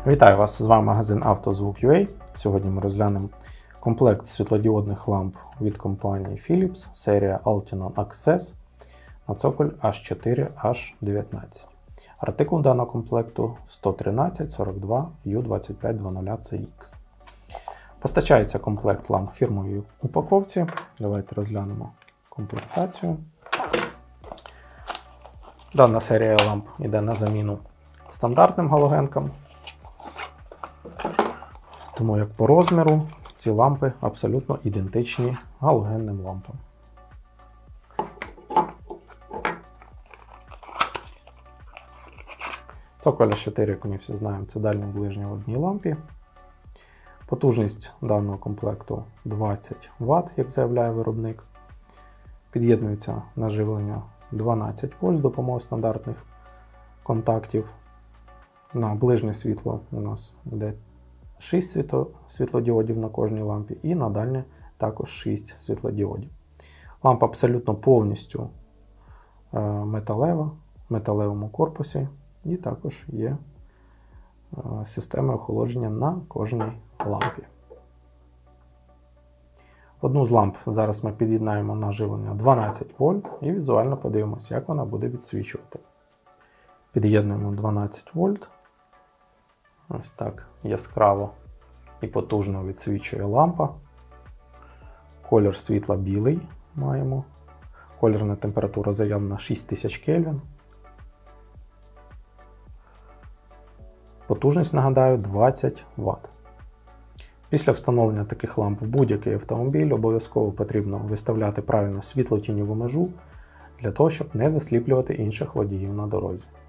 Вітаю вас! З вами магазин «Автозвук.UA». Сьогодні ми розглянемо комплект світлодіодних ламп від компанії Philips, серія Altinon Access на цоколь H4H19. Артикул даного комплекту 11342U2500CX. Постачається комплект ламп в фірмовій упаковці. Давайте розглянемо комплектацію. Дана серія ламп йде на заміну стандартним галогенкам. Тому як по розміру ці лампи абсолютно ідентичні галогенним лампам. Цоколь H4, як ми всі знаємо, це дальнє ближнє в одній лампі. Потужність даного комплекту 20 Вт, як заявляє виробник. Під'єднується на живлення 12 В з допомогою стандартних контактів. На ближнє світло у нас йде 6 світлодіодів на кожній лампі і на дальнє також 6 світлодіодів. Лампа абсолютно повністю металева, в металевому корпусі, і також є система охолодження на кожній лампі. Одну з ламп зараз ми під'єднаємо на живлення 12 В і візуально подивимося, як вона буде відсвічувати. Під'єднуємо 12 В. Ось так яскраво і потужно відсвічує лампа. Колір світла білий маємо. Колірна температура заявлена 6000 Кельвін. Потужність, нагадаю, 20 Вт. Після встановлення таких ламп в будь-який автомобіль обов'язково потрібно виставляти правильно світло-тіньову межу для того, щоб не засліплювати інших водіїв на дорозі.